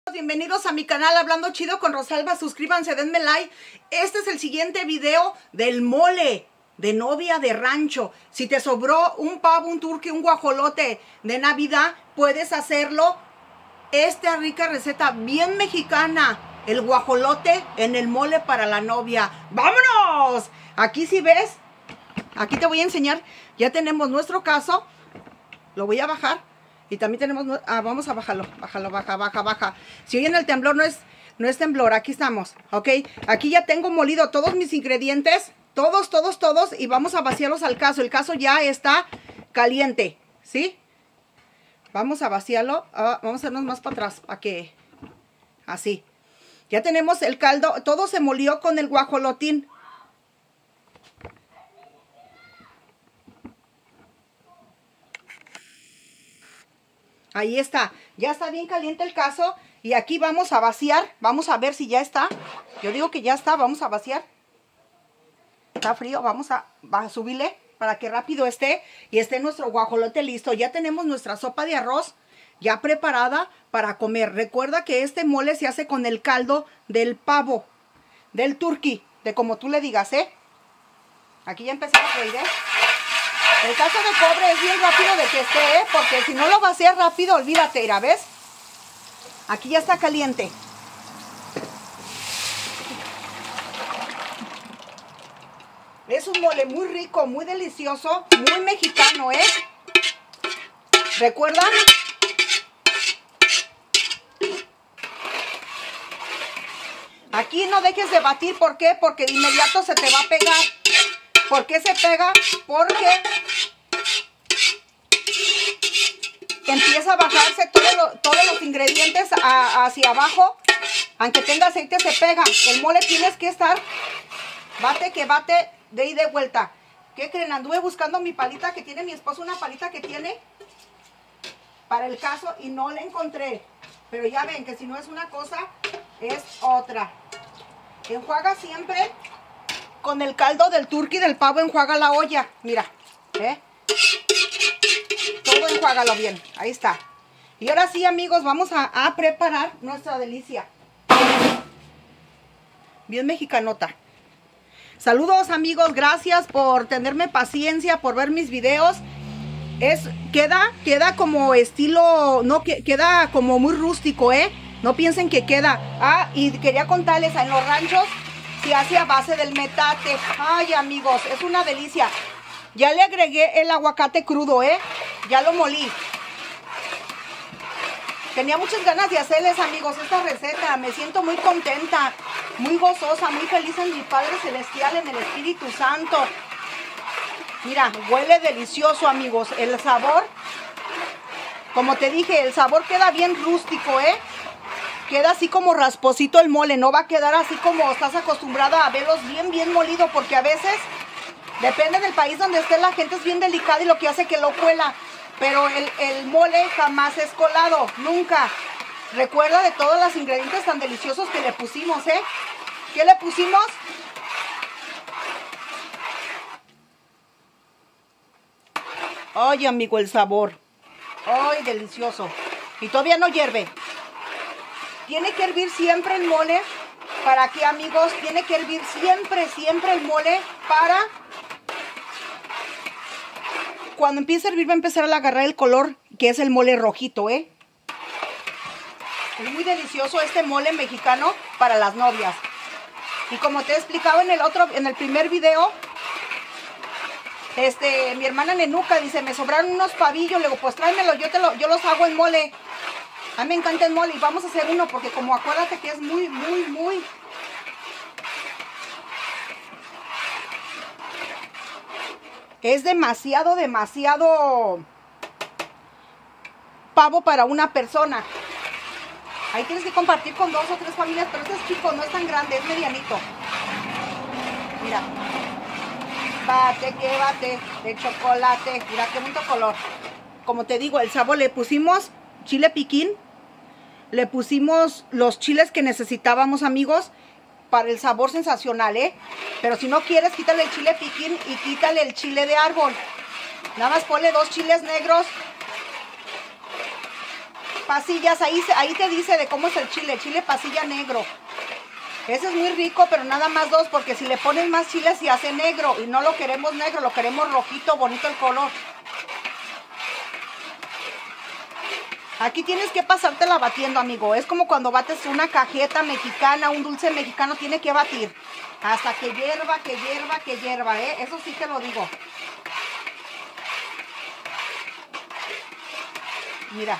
Bienvenidos a mi canal Hablando Chido con Rosalba. Suscríbanse, denme like. Este es el siguiente video del mole de novia de rancho. Si te sobró un pavo, un turkey, un guajolote de Navidad, puedes hacerlo. Esta rica receta bien mexicana, el guajolote en el mole para la novia. ¡Vámonos! Aquí si ves, aquí te voy a enseñar. Ya tenemos nuestro caso. Lo voy a bajar. Y también tenemos, vamos a bajarlo, baja. Si oyen el temblor, no es temblor, aquí estamos, ¿ok? Aquí ya tengo molido todos mis ingredientes, todos, y vamos a vaciarlos al caso. El caso ya está caliente, ¿sí? Vamos a vaciarlo, vamos a hacernos más para atrás, para que, así. Ya tenemos el caldo, todo se molió con el guajolotín. Ahí está, ya está bien caliente el caso y aquí vamos a vaciar, vamos a ver si ya está. Yo digo que ya está, vamos a vaciar. Está frío, vamos a subirle para que rápido esté y esté nuestro guajolote listo. Ya tenemos nuestra sopa de arroz ya preparada para comer. Recuerda que este mole se hace con el caldo del pavo, del turkey, de como tú le digas, ¿eh? Aquí ya empezamos a freír, ¿eh? El caso de cobre es bien rápido de que esté, ¿eh? Porque si no lo vacías rápido, olvídate, ¿ya ves? Aquí ya está caliente. Es un mole muy rico, muy delicioso, muy mexicano, ¿eh? ¿Recuerdan? Aquí no dejes de batir, ¿por qué? Porque de inmediato se te va a pegar. ¿Por qué se pega? Porque empieza a bajarse todos los ingredientes hacia abajo. Aunque tenga aceite se pega. El mole tienes que estar bate que bate de ida y vuelta. ¿Qué creen? Anduve buscando mi palita que tiene mi esposo, una palita que tiene para el caso y no la encontré. Pero ya ven que si no es una cosa, es otra. Enjuaga siempre con el caldo del turkey del pavo, enjuaga la olla. Mira, ¿eh? Todo enjuágalo bien. Ahí está. Y ahora sí, amigos, vamos a preparar nuestra delicia. Bien mexicanota. Saludos, amigos. Gracias por tenerme paciencia, por ver mis videos. Queda como estilo, no, queda como muy rústico, ¿eh? No piensen que queda. Y quería contarles, en los ranchos se hace a base del metate. Ay, amigos, es una delicia. Ya le agregué el aguacate crudo, ¿eh? Ya lo molí. Tenía muchas ganas de hacerles, amigos, esta receta. Me siento muy contenta, muy gozosa, muy feliz en mi Padre Celestial, en el Espíritu Santo. Mira, huele delicioso, amigos. El sabor, como te dije, el sabor queda bien rústico, ¿eh? Queda así como rasposito el mole, no va a quedar así como estás acostumbrada a verlos bien molido, porque a veces, depende del país donde esté, la gente es bien delicada y lo que hace que lo cuela. Pero el mole jamás es colado, nunca. Recuerda de todos los ingredientes tan deliciosos que le pusimos, ¿eh? ¿Qué le pusimos? Ay, amigo, el sabor. Ay, delicioso. Y todavía no hierve. Tiene que hervir siempre el mole. ¿Para qué, amigos? Tiene que hervir siempre el mole para... Cuando empiece a hervir va a empezar a agarrar el color que es el mole rojito, ¿eh? Es muy delicioso este mole mexicano para las novias. Y como te he explicado en el primer video, mi hermana Nenuca dice, me sobraron unos pavillos. Le digo, pues tráemelo, yo los hago en mole. A mí me encanta el mole y vamos a hacer uno porque como acuérdate que es muy... Es demasiado pavo para una persona. Ahí tienes que compartir con 2 o 3 familias, pero este es chico, no es tan grande, es medianito. Mira. Bate, que bate, de chocolate. Mira qué bonito color. Como te digo, el sabor, le pusimos chile piquín. Le pusimos los chiles que necesitábamos, amigos, para el sabor sensacional, ¿eh? Pero si no quieres, quítale el chile piquín y quítale el chile de árbol. Nada más ponle 2 chiles negros Pasillas, ahí te dice de cómo es el chile pasilla negro. Ese es muy rico, pero nada más 2, porque si le pones más chile se hace negro. Y no lo queremos negro, lo queremos rojito, bonito el color. Aquí tienes que pasártela batiendo, amigo. Es como cuando bates una cajeta mexicana, un dulce mexicano, tiene que batir. Hasta que hierva, ¿eh? Eso sí te lo digo. Mira.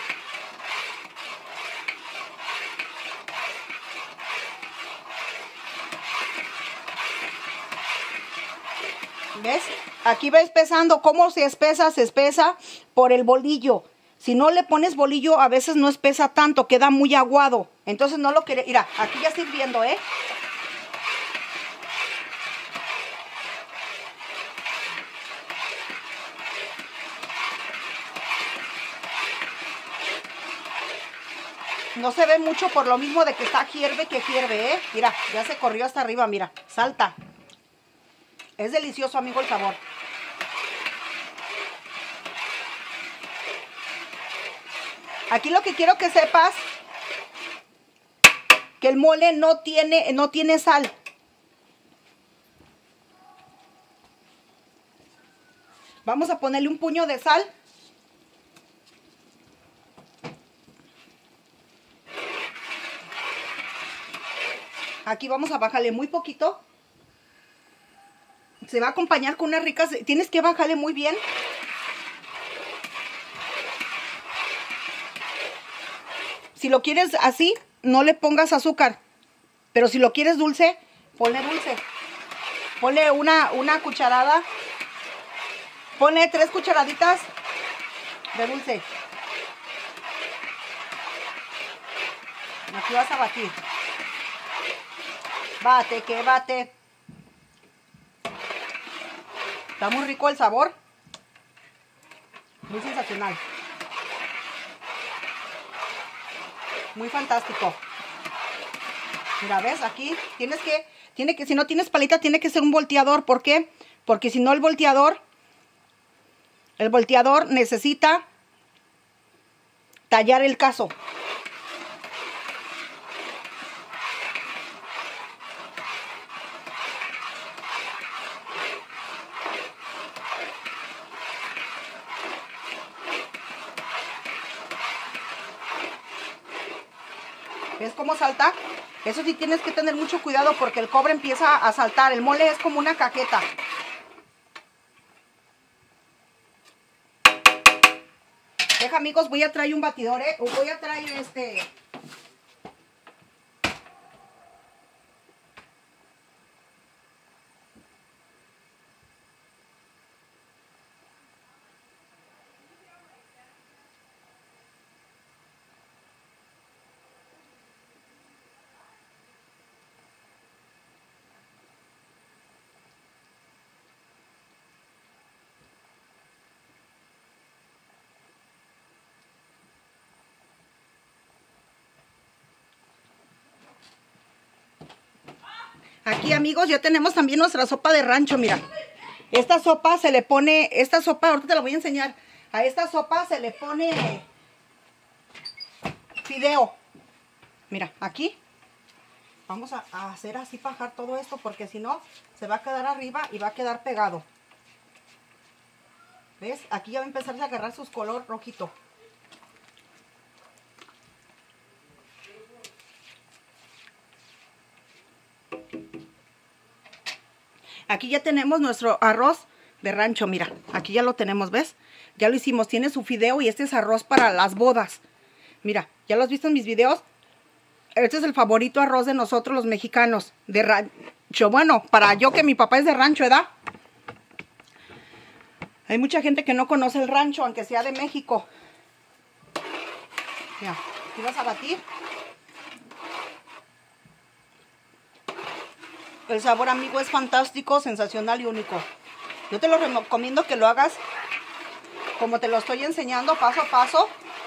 ¿Ves? Aquí va espesando. ¿Cómo se espesa? Se espesa por el bolillo. Si no le pones bolillo, a veces no espesa tanto, queda muy aguado. Entonces no lo quiere. Mira, aquí ya está hirviendo, ¿eh? No se ve mucho por lo mismo de que está hierve, ¿eh? Mira, ya se corrió hasta arriba, mira, salta. Es delicioso, amigo, el sabor. Aquí lo que quiero que sepas, que el mole no tiene sal. Vamos a ponerle un puño de sal. Aquí vamos a bajarle muy poquito. Se va a acompañar con unas ricas... Tienes que bajarle muy bien. Si lo quieres así, no le pongas azúcar. Pero si lo quieres dulce, ponle dulce. Ponle una cucharada. Ponle 3 cucharaditas de dulce. Aquí vas a batir. Bate, que bate. Está muy rico el sabor. Muy sensacional. Muy fantástico. Mira, ¿ves? Aquí si no tienes palita, tiene que ser un volteador. ¿Por qué? Porque si no el volteador necesita tallar el caso. ¿Ves cómo salta? Eso sí tienes que tener mucho cuidado porque el cobre empieza a saltar. El mole es como una cajeta. Deja, amigos, voy a traer un batidor, ¿eh? O voy a traer Aquí, amigos, ya tenemos también nuestra sopa de rancho, mira. Esta sopa se le pone, ahorita te la voy a enseñar. A esta sopa se le pone fideo. Mira, aquí. Vamos a hacer así, bajar todo esto, porque si no, se va a quedar arriba y va a quedar pegado. ¿Ves? Aquí ya va a empezar a agarrar su color rojito. Aquí ya tenemos nuestro arroz de rancho, mira, aquí ya lo tenemos, ¿ves? Ya lo hicimos, tiene su fideo y este es arroz para las bodas. Mira, ¿ya lo has visto en mis videos? Este es el favorito arroz de nosotros los mexicanos, de rancho. Bueno, para yo que mi papá es de rancho, ¿verdad? Hay mucha gente que no conoce el rancho, aunque sea de México. Mira, aquí vas a batir. El sabor, amigo, es fantástico, sensacional y único. Yo te lo recomiendo que lo hagas como te lo estoy enseñando, paso a paso.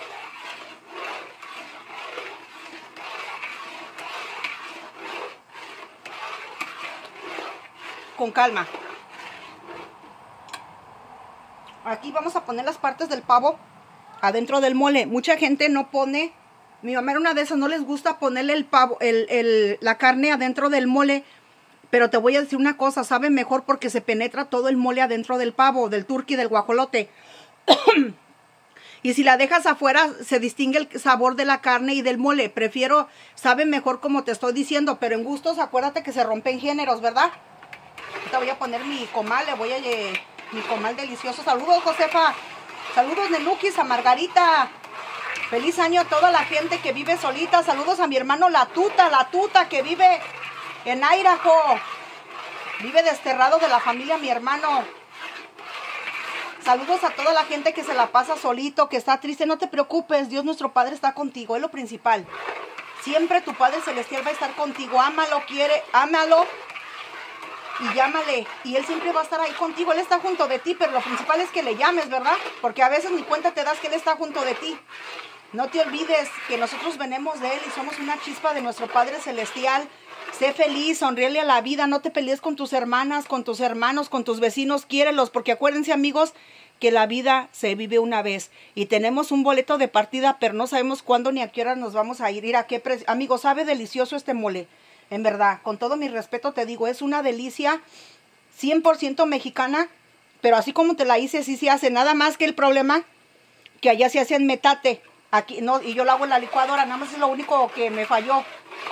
Con calma. Aquí vamos a poner las partes del pavo adentro del mole. Mucha gente no pone, mi mamá era una de esas, no les gusta ponerle el pavo, la carne adentro del mole. Pero te voy a decir una cosa, sabe mejor porque se penetra todo el mole adentro del pavo, del turkey, del guajolote. Y si la dejas afuera, se distingue el sabor de la carne y del mole. Prefiero, sabe mejor como te estoy diciendo, pero en gustos, acuérdate que se rompen géneros, ¿verdad? Ahorita voy a poner mi comal, mi comal delicioso. Saludos, Josefa. Saludos, Nenukis, a Margarita. Feliz año a toda la gente que vive solita. Saludos a mi hermano La Tuta, que vive en Idaho. Vive desterrado de la familia, mi hermano. Saludos a toda la gente que se la pasa solito, que está triste. No te preocupes, Dios nuestro Padre está contigo, es lo principal. Siempre tu Padre Celestial va a estar contigo. Ámalo, ámalo y llámale. Y Él siempre va a estar ahí contigo. Él está junto de ti, pero lo principal es que le llames, ¿verdad? Porque a veces ni cuenta te das que Él está junto de ti. No te olvides que nosotros venimos de Él y somos una chispa de nuestro Padre Celestial. Sé feliz, sonríele a la vida, no te pelees con tus hermanas, con tus hermanos, con tus vecinos, quiérelos, porque acuérdense, amigos, que la vida se vive una vez y tenemos un boleto de partida, pero no sabemos cuándo ni a qué hora nos vamos a ir. ¿A qué precio? Amigos, sabe delicioso este mole, en verdad, con todo mi respeto te digo, es una delicia 100% mexicana, pero así como te la hice, así se hace, nada más que el problema que allá se hace en metate, aquí no, y yo lo hago en la licuadora, nada más es lo único que me falló.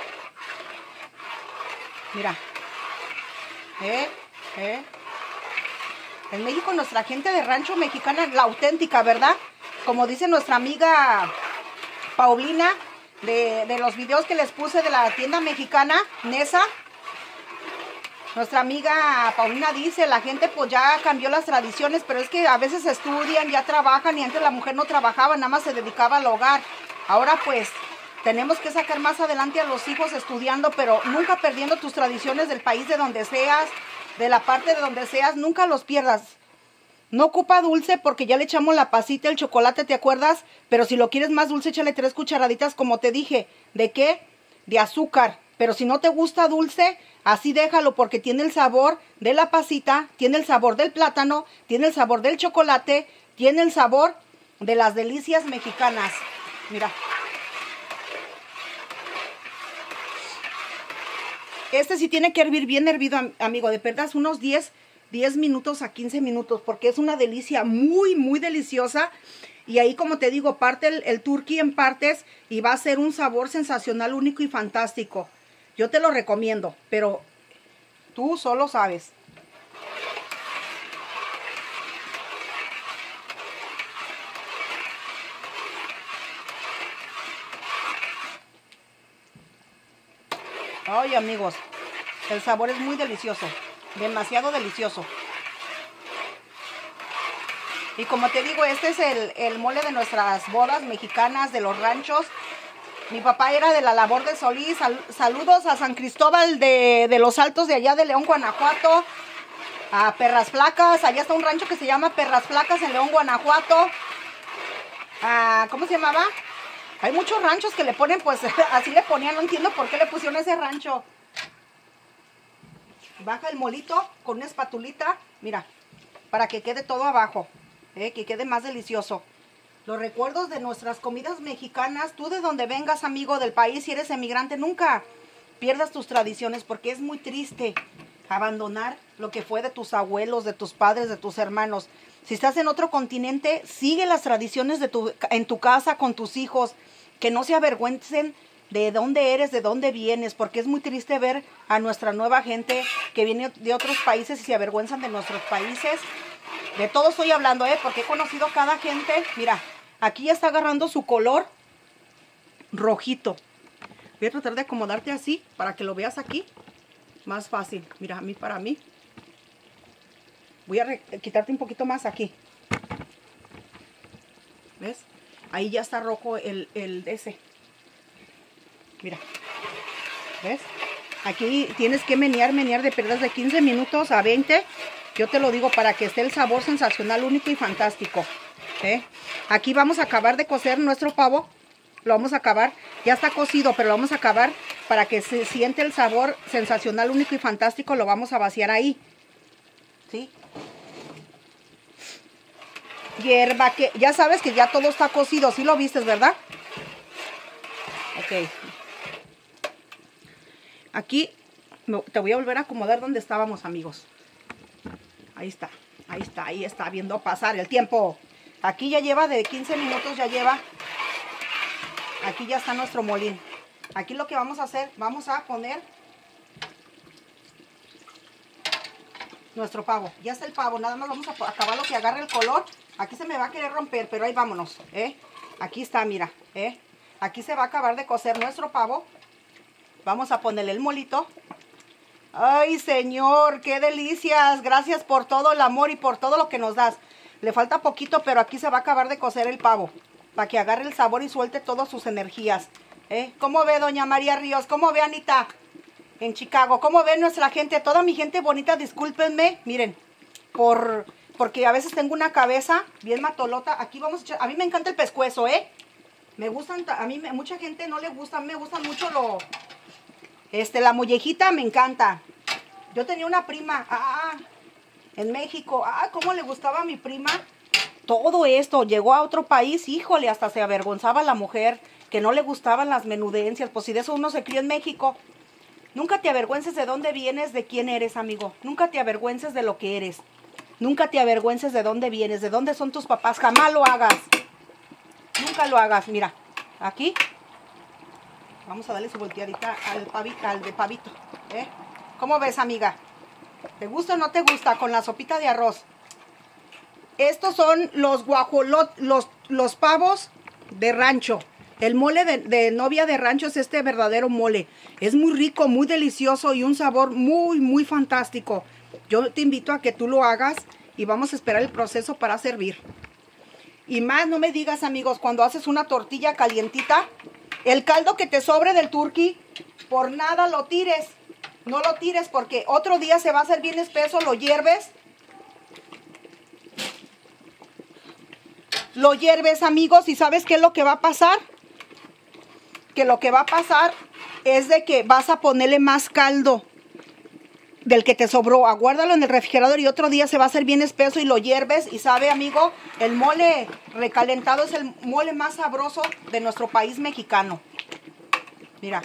Mira, en México nuestra gente de rancho mexicana, la auténtica, ¿verdad? Como dice nuestra amiga Paulina, de los videos que les puse de la tienda mexicana, Nesa. Nuestra amiga Paulina dice, la gente pues ya cambió las tradiciones, pero es que a veces estudian, ya trabajan y antes la mujer no trabajaba, nada más se dedicaba al hogar. Ahora pues tenemos que sacar más adelante a los hijos estudiando, pero nunca perdiendo tus tradiciones del país de donde seas, de la parte de donde seas, nunca los pierdas. No ocupa dulce porque ya le echamos la pasita, el chocolate, ¿te acuerdas? Pero si lo quieres más dulce, échale 3 cucharaditas, como te dije. ¿De qué? De azúcar. Pero si no te gusta dulce, así déjalo porque tiene el sabor de la pasita, tiene el sabor del plátano, tiene el sabor del chocolate, tiene el sabor de las delicias mexicanas. Mira. Este sí tiene que hervir bien hervido, amigo. De verdad, unos 10 minutos a 15 minutos. Porque es una delicia muy, muy deliciosa. Y ahí, como te digo, parte el turkey en partes. Y va a ser un sabor sensacional, único y fantástico. Yo te lo recomiendo. Pero tú solo sabes. Ay, amigos, el sabor es muy delicioso, demasiado delicioso. Y como te digo, este es el mole de nuestras bodas mexicanas, de los ranchos. Mi papá era de la labor de Solís. Saludos a San Cristóbal de los Altos de allá de León, Guanajuato. A Perras Flacas, allá está un rancho que se llama Perras Flacas en León, Guanajuato. ¿Cómo se llamaba? Hay muchos ranchos que le ponen, pues, así le ponían, no entiendo por qué le pusieron ese rancho. Baja el molito con una espatulita, mira, para que quede todo abajo, que quede más delicioso. Los recuerdos de nuestras comidas mexicanas, tú de donde vengas, amigo del país, si eres emigrante, nunca pierdas tus tradiciones, porque es muy triste abandonar lo que fue de tus abuelos, de tus padres, de tus hermanos. Si estás en otro continente, sigue las tradiciones en tu casa con tus hijos, que no se avergüencen de dónde eres, de dónde vienes, porque es muy triste ver a nuestra nueva gente que viene de otros países y se avergüenzan de nuestros países. De todo estoy hablando, porque he conocido cada gente. Mira, aquí ya está agarrando su color rojito. Voy a tratar de acomodarte así para que lo veas aquí. Más fácil. Mira, para mí. Voy a quitarte un poquito más aquí. ¿Ves? Ahí ya está rojo el ese. Mira. ¿Ves? Aquí tienes que menear de perdas de 15 minutos a 20. Yo te lo digo para que esté el sabor sensacional, único y fantástico. Aquí vamos a acabar de cocer nuestro pavo. Lo vamos a acabar. Ya está cocido, pero lo vamos a acabar para que se siente el sabor sensacional, único y fantástico. Lo vamos a vaciar ahí. ¿Sí? hierba, que ya sabes que ya todo está cocido, ¿sí lo vistes, verdad? Ok. Aquí te voy a volver a acomodar donde estábamos, amigos. Ahí está, ahí está viendo pasar el tiempo. Aquí ya lleva de 15 minutos, ya lleva. Aquí ya está nuestro molín. Aquí lo que vamos a hacer, vamos a poner nuestro pavo. Ya está el pavo, nada más vamos a acabar lo que agarre el color. Aquí se me va a querer romper, pero ahí vámonos, Aquí está, mira, Aquí se va a acabar de cocer nuestro pavo. Vamos a ponerle el molito. ¡Ay, Señor! ¡Qué delicias! Gracias por todo el amor y por todo lo que nos das. Le falta poquito, pero aquí se va a acabar de cocer el pavo. Para que agarre el sabor y suelte todas sus energías. ¿Cómo ve doña María Ríos? ¿Cómo ve Anita? En Chicago. ¿Cómo ve nuestra gente? Toda mi gente bonita, discúlpenme. Miren, porque a veces tengo una cabeza bien matolota. Aquí vamos a echar... A mí me encanta el pescuezo, Me gustan... A mí mucha gente no le gusta. Me gustan mucho la mollejita, me encanta. Yo tenía una prima... en México. ¿Cómo le gustaba a mi prima? Todo esto. Llegó a otro país, híjole, hasta se avergonzaba la mujer, que no le gustaban las menudencias. Pues si de eso uno se crió en México. Nunca te avergüences de dónde vienes, de quién eres, amigo. Nunca te avergüences de lo que eres. Nunca te avergüences de dónde vienes, de dónde son tus papás. Jamás lo hagas. Nunca lo hagas. Mira, aquí. Vamos a darle su volteadita al de pavito. ¿Cómo ves, amiga? ¿Te gusta o no te gusta? Con la sopita de arroz. Estos son los guajolotes, los pavos de rancho. El mole de novia de rancho es este verdadero mole. Es muy rico, muy delicioso y un sabor muy, muy fantástico. Yo te invito a que tú lo hagas y vamos a esperar el proceso para servir. Y más, no me digas, amigos, cuando haces una tortilla calientita, el caldo que te sobre del turkey, por nada lo tires. No lo tires porque otro día se va a hacer bien espeso, lo hierves. Lo hierves, amigos, y ¿sabes qué es lo que va a pasar? Que lo que va a pasar es de que vas a ponerle más caldo del que te sobró. Aguárdalo en el refrigerador y otro día se va a hacer bien espeso y lo hierves. Y sabe, amigo, el mole recalentado es el mole más sabroso de nuestro país mexicano. Mira.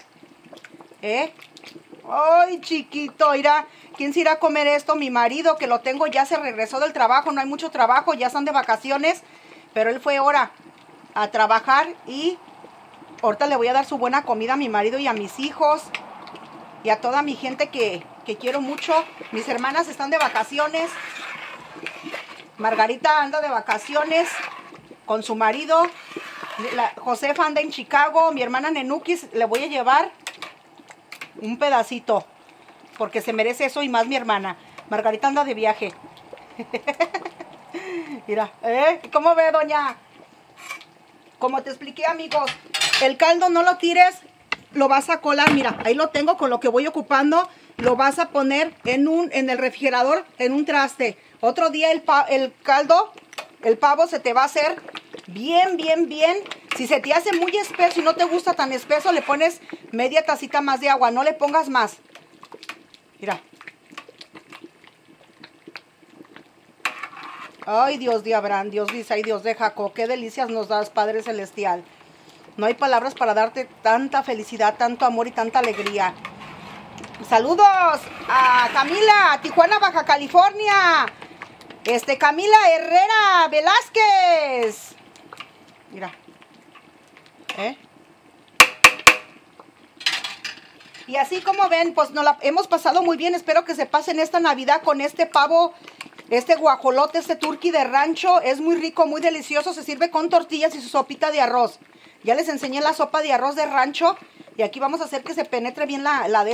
Ay, chiquito, mira. ¿Quién se irá a comer esto? Mi marido, que lo tengo, ya se regresó del trabajo. No hay mucho trabajo, ya están de vacaciones. Pero él fue ahora a trabajar y ahorita le voy a dar su buena comida a mi marido y a mis hijos. Y a toda mi gente que quiero mucho. Mis hermanas están de vacaciones. Margarita anda de vacaciones con su marido. Josefa anda en Chicago. Mi hermana Nenukis le voy a llevar un pedacito. Porque se merece eso y más mi hermana. Margarita anda de viaje. Mira, ¿cómo ve, doña? Como te expliqué, amigos, el caldo no lo tires, lo vas a colar. Mira, ahí lo tengo con lo que voy ocupando. Lo vas a poner en el refrigerador, en un traste. Otro día el caldo, el pavo se te va a hacer bien, bien, bien. Si se te hace muy espeso y no te gusta tan espeso, le pones media tacita más de agua. No le pongas más. Mira. Ay, Dios de Abraham, Dios de Isaí, Dios de Jacob, qué delicias nos das, Padre Celestial. No hay palabras para darte tanta felicidad, tanto amor y tanta alegría. Saludos a Camila, Tijuana, Baja California. Camila Herrera Velázquez. Mira. Y así como ven, pues nos la hemos pasado muy bien. Espero que se pasen esta Navidad con este pavo, este guajolote, este turkey de rancho. Es muy rico, muy delicioso. Se sirve con tortillas y su sopita de arroz. Ya les enseñé la sopa de arroz de rancho. Y aquí vamos a hacer que se penetre bien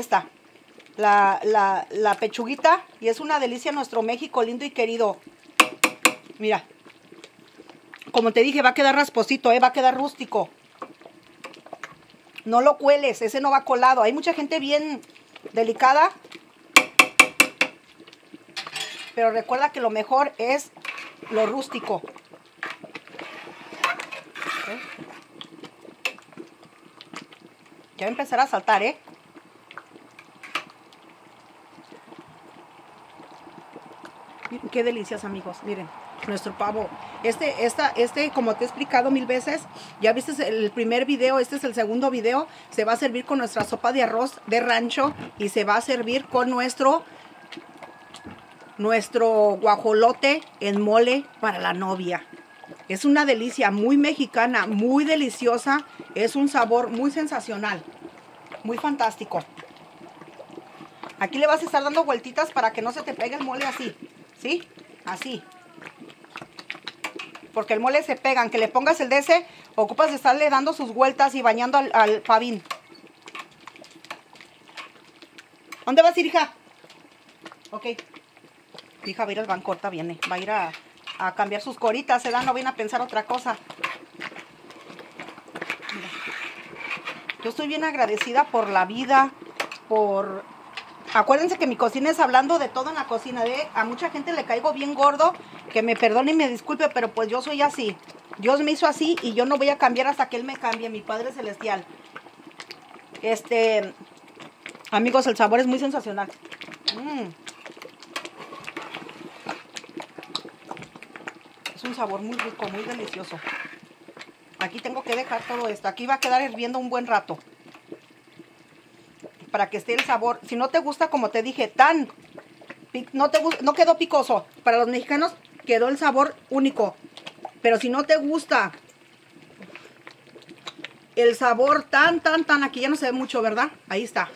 la pechuguita. Y es una delicia nuestro México lindo y querido. Mira. Como te dije, va a quedar rasposito, va a quedar rústico. No lo cueles, ese no va colado. Hay mucha gente bien delicada. Pero recuerda que lo mejor es lo rústico. Ya va a empezar a saltar, Miren, qué delicias, amigos. Miren, nuestro pavo. Como te he explicado 1000 veces, ya viste el primer video, este es el segundo video. Se va a servir con nuestra sopa de arroz de rancho y se va a servir con nuestro guajolote en mole para la novia. Es una delicia, muy mexicana, muy deliciosa. Es un sabor muy sensacional, muy fantástico. Aquí le vas a estar dando vueltitas para que no se te pegue el mole así, ¿sí? Así. Porque el mole se pega, aunque le pongas el de ese, ocupas de estarle dando sus vueltas y bañando al pavín. ¿Dónde vas a ir, hija? Ok. Hija, va a ir al banco, ahorita viene. Va a ir a cambiar sus coritas, ¿verdad? No viene a pensar otra cosa. Mira. Yo estoy bien agradecida por la vida, Acuérdense que mi cocina es hablando de todo en la cocina. A mucha gente le caigo bien gordo, que me perdone y me disculpe, pero pues yo soy así. Dios me hizo así y yo no voy a cambiar hasta que Él me cambie, mi Padre Celestial. Amigos, el sabor es muy sensacional. Es un sabor muy rico, muy delicioso. Aquí tengo que dejar todo esto. Aquí va a quedar hirviendo un buen rato, para que esté el sabor. Si no te gusta, como te dije, no quedó picoso. Para los mexicanos quedó el sabor único. Pero si no te gusta el sabor tan, aquí ya no se ve mucho, ¿verdad? Ahí está.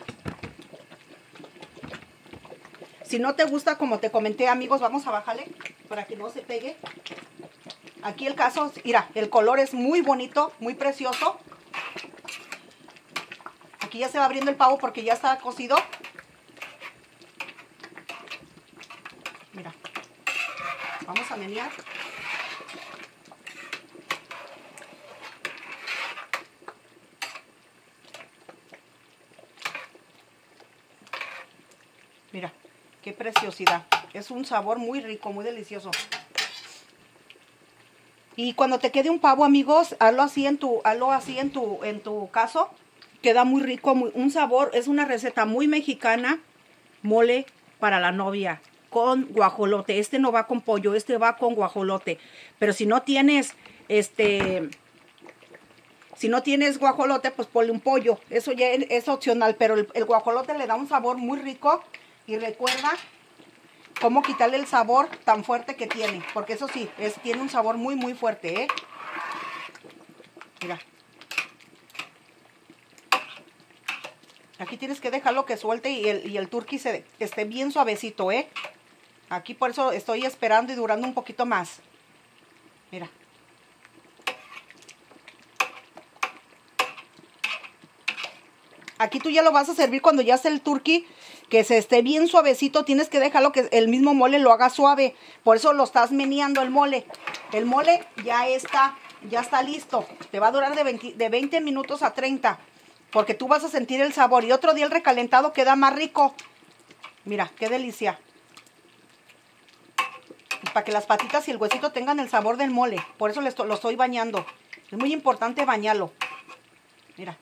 Si no te gusta, como te comenté, amigos, vamos a bajarle para que no se pegue. Aquí el caso, mira, el color es muy bonito, muy precioso. Aquí ya se va abriendo el pavo porque ya está cocido. Mira, vamos a menear. Mira, qué preciosidad. Es un sabor muy rico, muy delicioso. Y cuando te quede un pavo, amigos, hazlo así en tu caso. Queda muy rico, un sabor, es una receta muy mexicana. Mole para la novia con guajolote. Este no va con pollo, este va con guajolote. Pero si no tienes guajolote, pues ponle un pollo. Eso ya es opcional, pero el guajolote le da un sabor muy rico. Y recuerda cómo quitarle el sabor tan fuerte que tiene, porque eso sí, tiene un sabor muy, muy fuerte, ¿eh? Mira. Aquí tienes que dejarlo que suelte y el turkey esté bien suavecito, ¿eh? Aquí por eso estoy esperando y durando un poquito más. Mira. Aquí tú ya lo vas a servir cuando ya esté el turkey, que se esté bien suavecito. Tienes que dejarlo que el mismo mole lo haga suave. Por eso lo estás meneando el mole. El mole ya está listo. Te va a durar de 20 minutos a 30. Porque tú vas a sentir el sabor. Y otro día el recalentado queda más rico. Mira, qué delicia. Para que las patitas y el huesito tengan el sabor del mole. Por eso lo estoy bañando. Es muy importante bañarlo. Mira.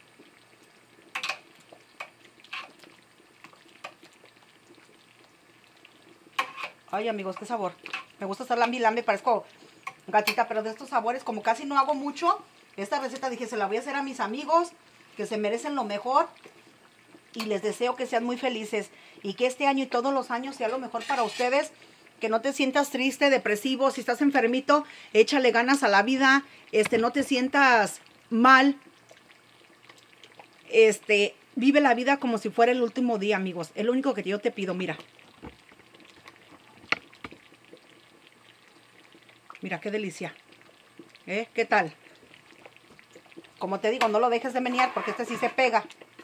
Ay, amigos, qué sabor. Me gusta estar lambi, parezco gatita, pero de estos sabores, como casi no hago mucho, esta receta dije, se la voy a hacer a mis amigos, que se merecen lo mejor, y les deseo que sean muy felices, y que este año y todos los años sea lo mejor para ustedes, que no te sientas triste, depresivo, si estás enfermito, échale ganas a la vida, no te sientas mal, vive la vida como si fuera el último día, amigos, es lo único que yo te pido, mira. Mira, qué delicia. ¿Qué tal? Como te digo, no lo dejes de menear porque sí se pega.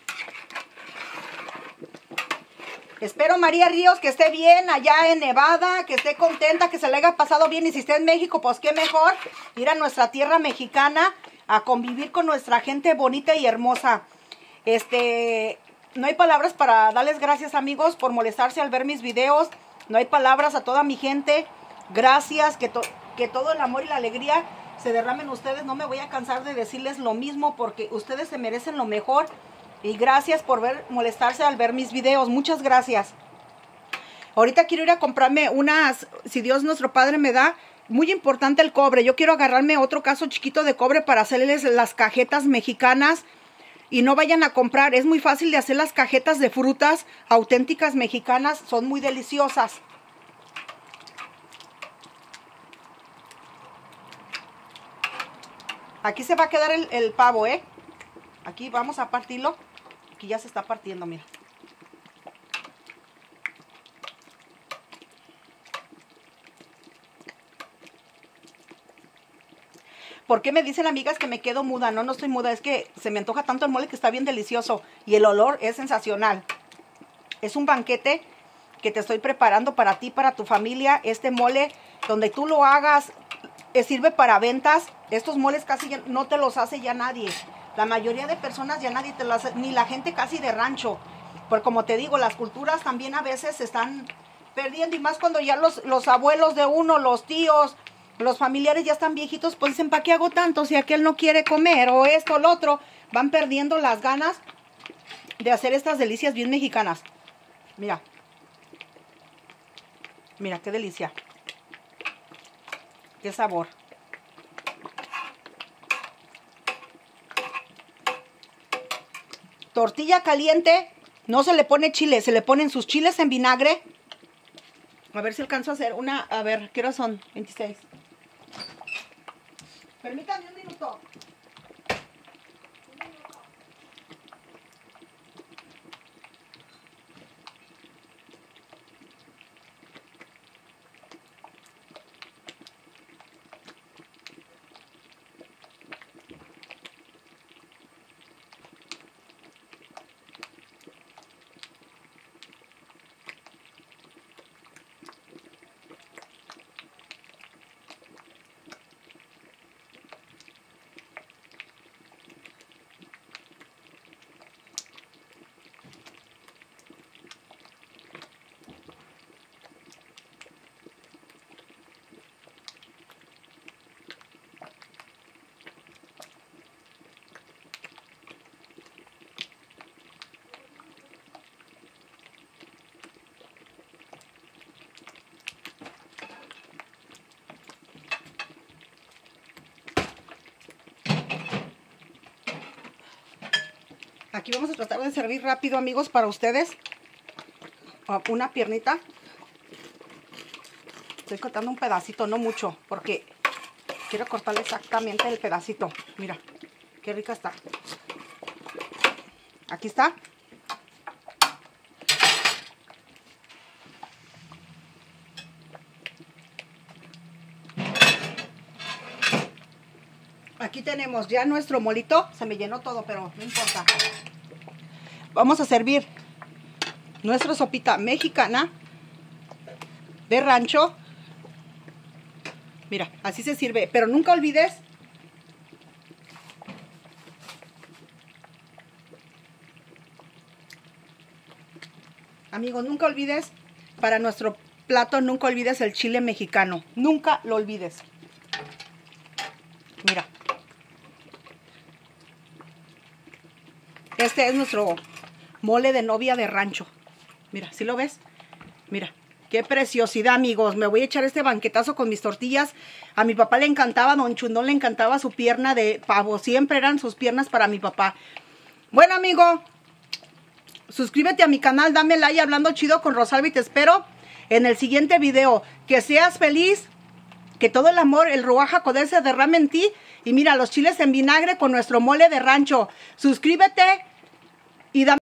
Espero, María Ríos, que esté bien allá en Nevada, que esté contenta, que se le haya pasado bien. Y si esté en México, pues qué mejor ir a nuestra tierra mexicana a convivir con nuestra gente bonita y hermosa. No hay palabras para darles gracias, amigos, por molestarse al ver mis videos. No hay palabras a toda mi gente. Gracias, que todo el amor y la alegría se derramen ustedes. No me voy a cansar de decirles lo mismo porque ustedes se merecen lo mejor. Y gracias por molestarse al ver mis videos. Muchas gracias. Ahorita quiero ir a comprarme unas, si Dios nuestro Padre me da, muy importante el cobre. Yo quiero agarrarme otro caso chiquito de cobre para hacerles las cajetas mexicanas. Y no vayan a comprar, es muy fácil de hacer las cajetas de frutas auténticas mexicanas, son muy deliciosas. Aquí se va a quedar el pavo, ¿eh? Aquí vamos a partirlo. Aquí ya se está partiendo, mira. ¿Por qué me dicen, amigas, que me quedo muda? No, no estoy muda, es que se me antoja tanto el mole que está bien delicioso. Y el olor es sensacional. Es un banquete que te estoy preparando para ti, para tu familia. Este mole, donde tú lo hagas, sirve para ventas. Estos moles casi ya no te los hace ya nadie. La mayoría de personas ya nadie te los hace, ni la gente casi de rancho. Porque como te digo, las culturas también a veces se están perdiendo. Y más cuando ya los abuelos de uno, los tíos, los familiares ya están viejitos, pues dicen, ¿para qué hago tanto si aquel no quiere comer? O esto, o lo otro. Van perdiendo las ganas de hacer estas delicias bien mexicanas. Mira. Mira, qué delicia. Qué sabor. Tortilla caliente. No se le pone chile, se le ponen sus chiles en vinagre. A ver si alcanzo a hacer una. A ver, ¿qué hora son? 26. Permítanme un minuto. Aquí vamos a tratar de servir rápido, amigos, para ustedes. Una piernita. Estoy cortando un pedacito, no mucho, porque quiero cortarle exactamente el pedacito. Mira, qué rica está. Aquí está. Aquí tenemos ya nuestro molito. Se me llenó todo, pero no importa. Vamos a servir nuestra sopita mexicana de rancho. Mira, así se sirve. Pero nunca olvides amigos, nunca olvides para nuestro plato, nunca olvides el chile mexicano. Nunca lo olvides. Mira. Este es nuestro mole de novia de rancho. Mira, ¿sí lo ves? Mira, qué preciosidad, amigos. Me voy a echar este banquetazo con mis tortillas. A mi papá le encantaba, a don Chundón le encantaba su pierna de pavo. Siempre eran sus piernas para mi papá. Bueno, amigo, suscríbete a mi canal, dame like Hablando Chido con Rosalba y te espero en el siguiente video. Que seas feliz, que todo el amor, el Ruach HaKodesh se derrame en ti. Y mira, los chiles en vinagre con nuestro mole de rancho. Suscríbete y dame